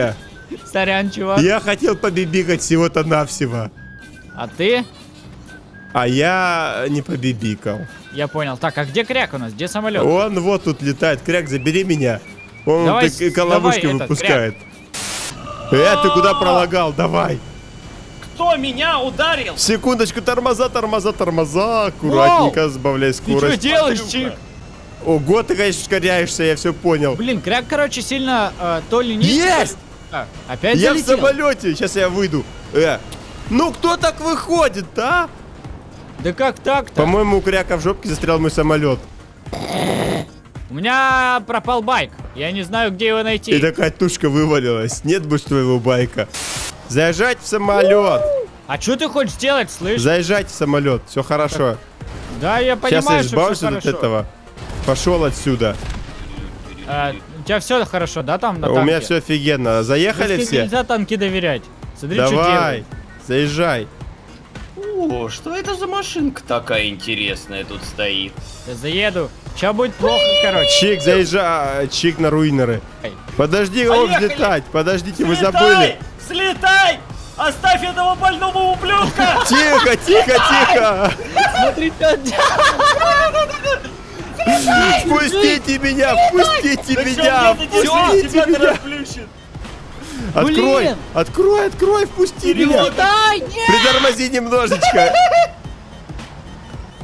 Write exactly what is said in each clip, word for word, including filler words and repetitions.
Э, Сорян, чувак. я хотел побибикать всего-то навсего. А ты? А я не побибикал. Я понял. Так, а где Кряк у нас? Где самолет? Он вот тут летает. Кряк, забери меня. Он Давай, так ловушки давай этот, выпускает. Э, ты куда пролагал? Давай. Кто меня ударил? Секундочку, тормоза, тормоза, тормоза. Аккуратненько, сбавляй Ты что скорость. делаешь, Чик? Ого, ты, конечно, ускоряешься, я все понял. Блин, Кряк, короче, сильно э, то ли не... Есть! А, опять Я залетел? в самолете. Сейчас я выйду. Э, ну кто так выходит, а? Да как так-то? По-моему, у Кряка в жопке застрял мой самолет. У меня пропал байк. Я не знаю, где его найти. И такая тушка вывалилась. Нет больше твоего байка. Заезжать в самолет. А что ты хочешь сделать, слышь? Заезжать в самолет. Все хорошо. Да, я Сейчас я понимаю, что избавлюсь все от хорошо. этого. Пошел отсюда. А, у тебя все хорошо, да, там на У танке? меня все офигенно. Заехали Если все? нельзя танки доверять. Смотри, что Давай. делает. Заезжай. О, что это за машинка такая интересная тут стоит? Я заеду. Сейчас будет плохо, короче. Чик, заезжай. Чик на руинеры. Эй. Подожди, его Поехали. взлетать. Подождите, вы Взлетай! забыли. Взлетай! Оставь этого больного ублюдка! Тихо, тихо, тихо. Смотри, что Впустите меня, впустите Да меня, чё, мне это впустите тебя меня. расплющит? Открой, Блин. открой, открой, впусти Вперед. меня. Дай, нет! Притормози немножечко.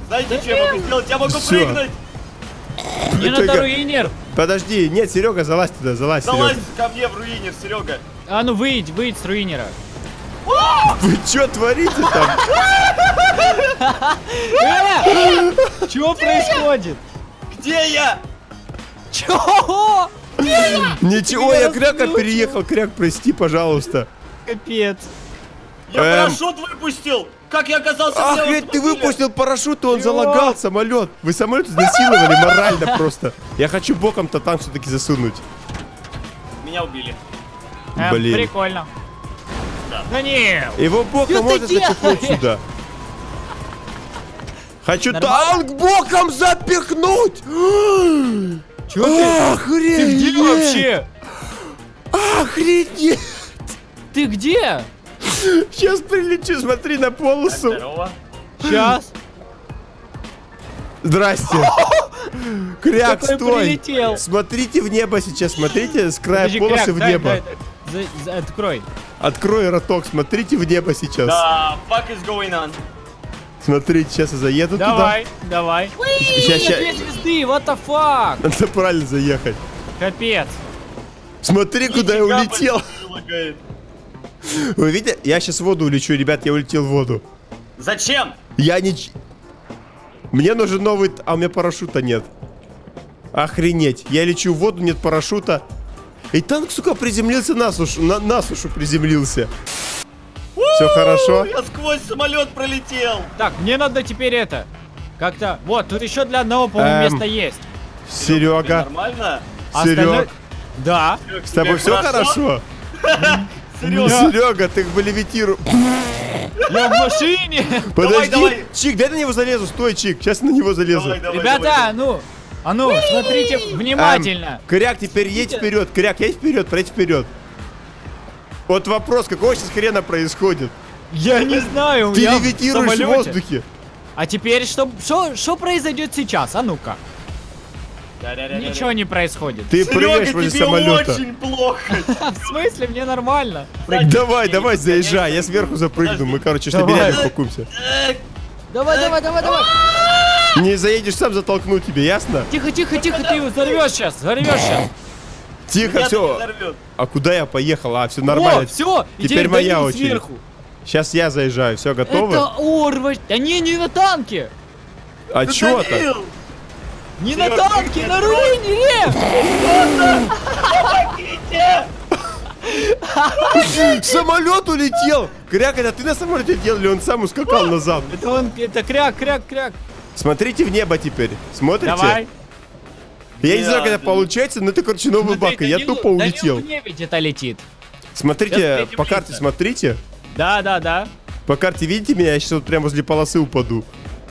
Знаете, что я могу сделать? Я могу Всё. прыгнуть. Мне Только- надо руинер. Подожди, нет, Серега, залазь туда, залазь, Залазь Серега. ко мне в руинер, Серега. А ну выйдь, выйдь с руинера. Вы что творите там? Э! Чё происходит? Где я? Чё? Ничего, меня я Кряка разглючил. переехал. Кряк, прости, пожалуйста. Капец. Я Эм. парашют выпустил. Как я оказался в Ах, левом ведь ты автомобиле? выпустил парашют, и он Чё? залагал самолет. Вы самолет изнасиловали морально просто. Я хочу боком-то танк все-таки засунуть. Меня убили. Эм, Блин. Прикольно. Да. Данил! Его боком Чё ты можно запихнуть делаешь? сюда. Хочу Нормально? танк боком запихнуть! Чё ты? Охренеть! Ты где вообще? Охренеть! Ты где? Сейчас прилечу, смотри на полосу. Здорово. Сейчас. Здрасте. Кряк, Какой стой. прилетел. Смотрите в небо сейчас, смотрите с края Подожди, полосы Кряк, в дай, небо. дай, дай. За- за- Открой. Открой роток, смотрите в небо сейчас. Да, fuck is going on? Смотрите, сейчас я заеду Давай, давай. Ща, ща. Две звезды, what the fuck? туда. Надо правильно заехать. Капец. Смотри, куда я Нифига улетел. больше лагает. Вы видите? Я сейчас в воду улечу, ребят, я улетел в воду. Зачем? Я не... ч- Мне нужен новый... т- А у меня парашюта нет. Охренеть. Я лечу в воду, нет парашюта. И танк, сука, приземлился на сушу. На, на сушу приземлился. Все хорошо? Я сквозь самолет пролетел. Так, мне надо теперь это. Как-то. Вот, тут еще для одного, по-моему, Эм, места есть. Тебе Серега, нормально? А Серег, остальное- Да. с тобой все хорошо? Серега. Серега, ты бы левитируй. Я в машине. Подожди. давай. Чик, дай на него залезу. Стой, Чик. Сейчас на него залезу. Давай, давай, Ребята, давай. ну. А ну, смотрите внимательно. Эм, Кряк, теперь едь вперед. Кряк, едь вперед, пройдь вперед. Вот вопрос, какого сейчас хрена происходит? Я не знаю, Ты я в левитируешь в самолете. воздухе. А теперь что, что, что произойдет сейчас? А ну-ка. Да-да-да-да-да. Ничего не происходит. Ты прыгаешь Серега, возле тебе самолета. очень плохо. В смысле, мне нормально. Давай, давай, заезжай. Я сверху запрыгну. Мы, короче, Давай. штабелями пакуемся. Давай, давай, давай, давай. Не заедешь, сам затолкну тебе, ясно? Тихо, тихо, тихо, ты взорвешь сейчас, взорвешь сейчас. Тихо, Меня все. взорвет. А куда я поехал? А, все нормально. О, все, Теперь моя очередь. сверху. Сейчас я заезжаю. Все, готовы? Это орвать. Да не, не на танке. А Ну, чё так? Данил, Не на Серёг, танке, ты на где? руине. помогите! Самолет улетел! Кряк, это ты на самолете делал, или он сам ускакал назад? Это он, это кряк, кряк, кряк. Смотрите в небо теперь. Смотрите? Давай. Я не знаю, как это Ладно. получается, но это, короче, новый Смотри, баг, и я Данилу- тупо улетел. Данилу не ведь это летит. Смотрите, Сейчас по карте приземлится. смотрите. Да, да, да. По карте видите меня? Я сейчас вот прямо возле полосы упаду.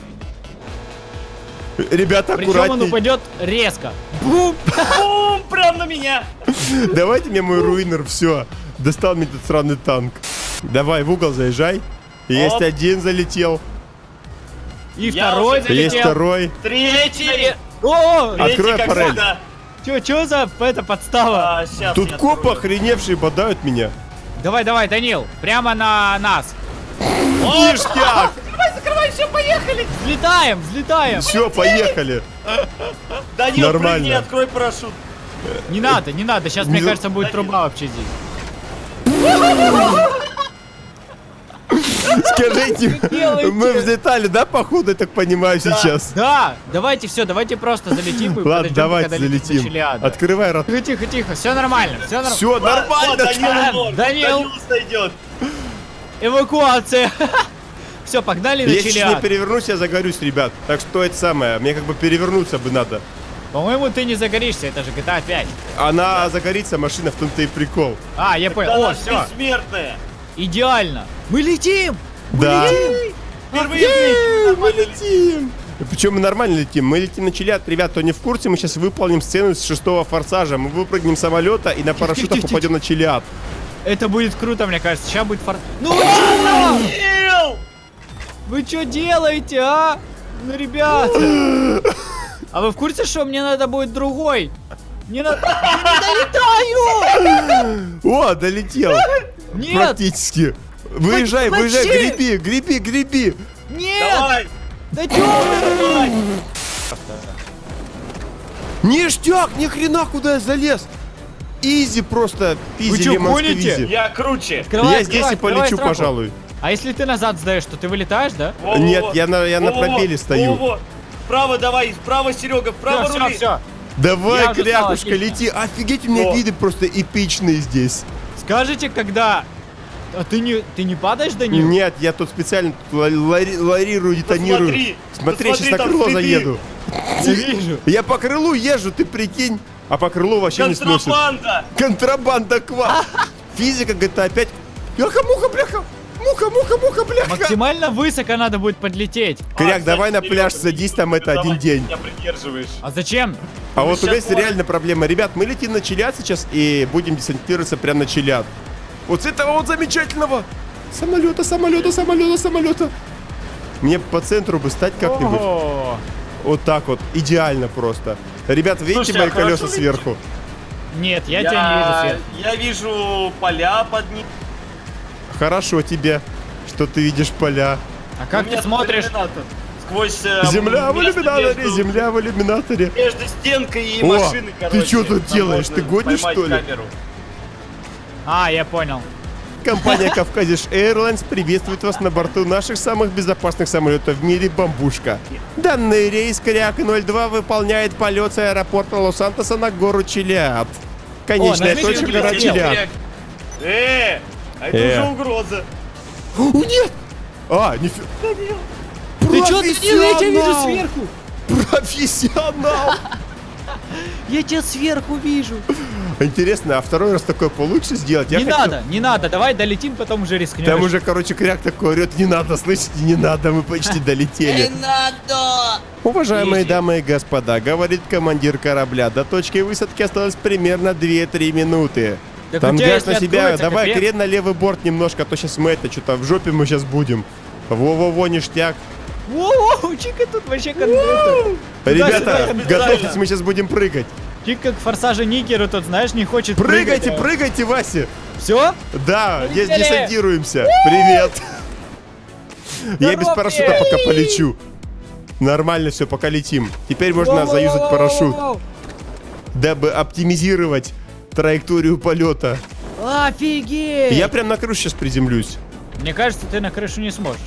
Ребята, Причем он аккуратней. упадет резко. Бум! Бум! Прям на меня! Давайте мне мой руинер, все. Достал мне этот сраный танк. Давай, в угол заезжай. Есть Оп. один залетел. И Я второй уже Есть залетел. второй. Третий! О, А- Открой Третий, как аппарель. всегда. чё, чё за это подстава? А, щас Тут я копы открою. охреневшие бодают меня. Давай, давай, Данил, прямо на нас. Ништяк! Закрывай, закрывай, все, поехали! Взлетаем, взлетаем. Все, поехали. Данил, Нормально. прыгни, открой парашют. Не надо, не надо, сейчас, мне Ну, кажется, будет Данил. труба вообще здесь. Скажите, делаете? мы взлетали, да, походу, я так понимаю, сейчас? Да, давайте все, давайте просто залетим и Ладно, подождем, давайте пока долетит залетим. до Челиада. Открывай рот. Тихо, тихо, тихо, все нормально, все нормально. Все, нормально. Вот, Данил, так. норм. Данил. Данил сойдет. Эвакуация. Все, погнали на Если не Челиад. перевернусь, я загорюсь, ребят. Так что это самое, мне как бы перевернуться бы надо. По-моему, ты не загоришься, это же джи ти эй пять. Она загорится, машина, в том-то и прикол. А, я понял. Она О, все, бессмертная. идеально. Мы летим. Да. Впервые в жизни нормально летим. Причем мы нормально летим. Мы летим на Челиад. Ребят, кто не в курсе, мы сейчас выполним сцену с шестого форсажа. Мы выпрыгнем с самолета и на парашютах тихо, тихо. попадем на Челиад. Это будет круто, мне кажется. Сейчас будет фор... Ну вы чё? Данил! Вы что делаете, а? Ну, ребята. А вы в курсе, что мне надо будет другой? Не надо... Я не долетаю! О, долетел. Нет! Практически. Выезжай, Почти. выезжай, греби, греби, греби. Нет! Давай! Да чё? Ништяк, ни хрена, куда я залез. Изи просто, Вы пизи, чё, лемон гоните? сквизи. Я круче. Открывай, Я открывай, здесь и открывай полечу, сраку. пожалуй. А если ты назад сдаешь, то ты вылетаешь, да? Во, Нет, во, я на, я на во, во, пробеле во, стою. во, во. Вправо давай, вправо, Серега, вправо Все, рули. все. Давай, Я уже крякушка, стал, отлично. лети. Офигеть, у меня О. виды просто эпичные здесь. Скажите, когда... А ты не, ты не падаешь, Данил? Нет, я тут специально тут ла- лари- ларирую, детонирую. Посмотри, Смотри, посмотри, сейчас на там крыло следы. заеду. Я вижу. Я по крылу езжу, ты прикинь. А по крылу вообще не сносит. Контрабанда. Контрабанда квас. Физика джи ти эй пять. Бляха-муха, бляха. Муха, муха, муха, бляха. Максимально высоко надо будет подлететь. Кряк, А, давай на кстати, пляж Серега, садись, там это давай, один день. Меня придерживаешь. А зачем? А вот у сейчас меня есть понял. реально проблема. Ребят, мы летим на Челяд сейчас и будем десантироваться прямо на Челяд. Вот с этого вот замечательного самолета, самолета, самолета, самолета. Мне по центру бы стать как-нибудь. Ого. Вот так вот, идеально просто. Ребят, видите Слушай, мои а хорошо колеса летишь? сверху? Нет, я, тебя не вижу, Свет. Я вижу поля под ним. Хорошо тебе, что ты видишь поля. А У как меня ты тут смотришь? иллюминатор. Сквозь э, Земля в место иллюминаторе, между- земля в иллюминаторе. Между стенкой и О, машиной, ты короче. чё тут там делаешь? можно Ты гонишь, поймать что ли? камеру. А, я понял. Компания Kavkazis Airlines приветствует вас на борту наших самых безопасных самолетов в мире «Бамбушка». Данный рейс Кряк ноль два выполняет полет с аэропорта Лос-Сантоса на гору Челяд. Конечная нажмите точка на гора красиво. Челяд. Э, а это Э. уже угроза. О, нет! А, нифига. Ты чё, Данил, я тебя вижу сверху. Профессионал! Я тебя сверху вижу. Интересно, а второй раз такое получится сделать? Я Не хотел- надо, не надо, давай долетим, потом уже рискнем. Там уже, короче, Кряк такой орет, не надо, слышите, не надо, мы почти долетели. надо! Уважаемые Изи. дамы и господа, говорит командир корабля, до точки высадки осталось примерно две-три минуты. Так Там у тебя, газ на если себя, откроется, давай капец. крен на левый борт немножко, а то сейчас мы это, что-то в жопе мы сейчас будем. Во-во-во, ништяк. Воу, Чика тут вообще конкретно. Ребята, сюда, готовьтесь, мы сейчас будем прыгать. Чика к форсаже Нигеру тут, знаешь, не хочет Прыгайте, прыгайте, Вася. Все? Да, здесь Полетели. десантируемся. Привет. Я без Здорово. парашюта пока полечу. Нормально все, пока летим. Теперь можно заюзать парашют, дабы оптимизировать траекторию полета. Офигеть! Я прям на крышу сейчас приземлюсь. Мне кажется, ты на крышу не сможешь.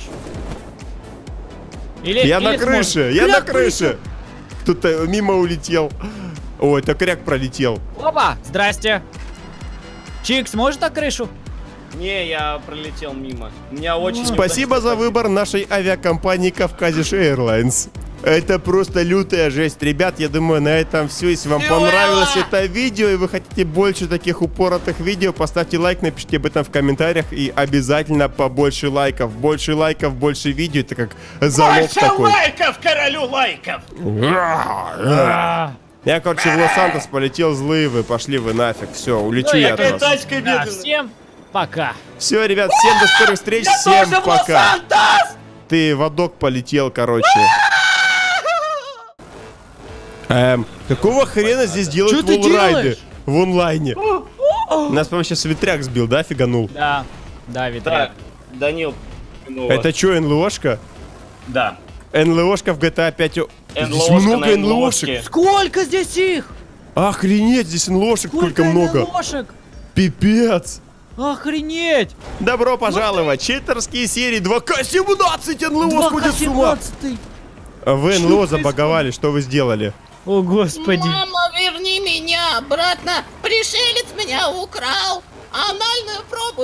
Или, Я или на крыше, сможешь. я на Кряк крыше. Кто-то мимо улетел. Ой, это Кряк пролетел. полетел. Опа, здрасте. Чик, сможешь на крышу? Не, я пролетел мимо. У меня очень... Спасибо за выбор нашей авиакомпании Kavkazis Airlines. Это просто лютая жесть. Ребят, я думаю, на этом все. Если вам Всё. понравилось это видео и вы хотите больше таких упоротых видео, поставьте лайк, напишите об этом в комментариях и обязательно побольше лайков. Больше лайков, больше видео. Это как залог Больше такой. лайков, королю лайков! А, Я, короче, в Лос-Сантос полетел, злые вы, пошли вы нафиг. Все, улечу Ну, я я от Какая вас. тачка да, медленная. всем пока. Все, ребят, всем до скорых встреч, всем Тоже в пока. Лос-Сантос! Ты в адок полетел, короче. Эм, какого хрена здесь делают Чё ты волрайды делаешь? в онлайне? Нас, по-моему, сейчас ветряк сбил, да, фиганул? Да, да, ветряк. Так, Данил, ну Это вот. что, эн эл о-шка? Да. эн эл о-шка в джи ти эй пять. О, Здесь эн эл о-шка много на эн эл о-шек. эн эл о-шке. Сколько здесь их? Охренеть, здесь эн эл о-шек сколько много. НЛОшек? Пипец. Охренеть! Добро пожаловать. Читерские серии два ка семнадцать эн эл о сходит с ума. семнадцатый. Вы эн эл о забаговали, что вы сделали? О, господи. Мама, верни меня обратно! Пришелец меня украл! Анальную пробу